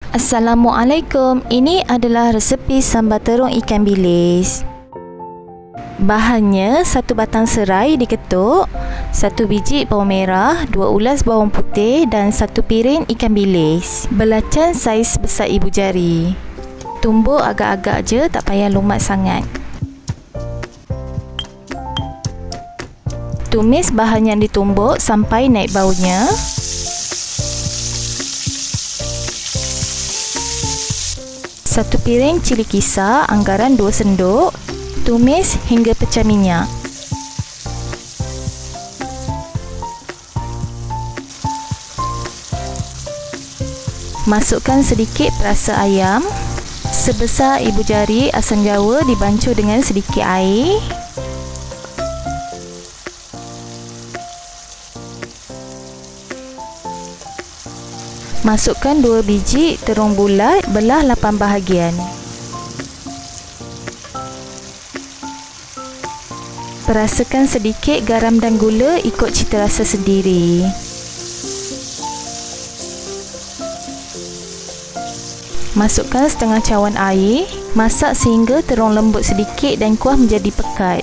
Assalamualaikum, ini adalah resepi sambal terung ikan bilis. Bahannya, 1 batang serai diketuk, 1 biji bawang merah, 2 ulas bawang putih dan 1 piring ikan bilis. Belacan saiz besar ibu jari. Tumbuk agak-agak je, tak payah lumat sangat. Tumis bahan yang ditumbuk sampai naik baunya. Satu piring cili kisar anggaran 2 sendok. Tumis hingga pecah minyak. Masukkan sedikit perasa ayam sebesar ibu jari asam jawa dibancuh dengan sedikit air. Masukkan 2 biji terung bulat, belah 8 bahagian. Perasakan sedikit garam dan gula ikut cita rasa sendiri. Masukkan setengah cawan air. Masak sehingga terung lembut sedikit dan kuah menjadi pekat.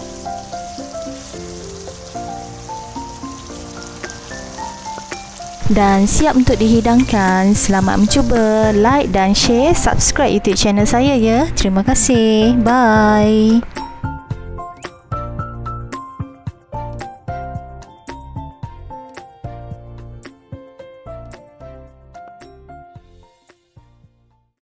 Dan siap untuk dihidangkan. Selamat mencuba. Like dan share, subscribe YouTube channel saya ya. Terima kasih. Bye.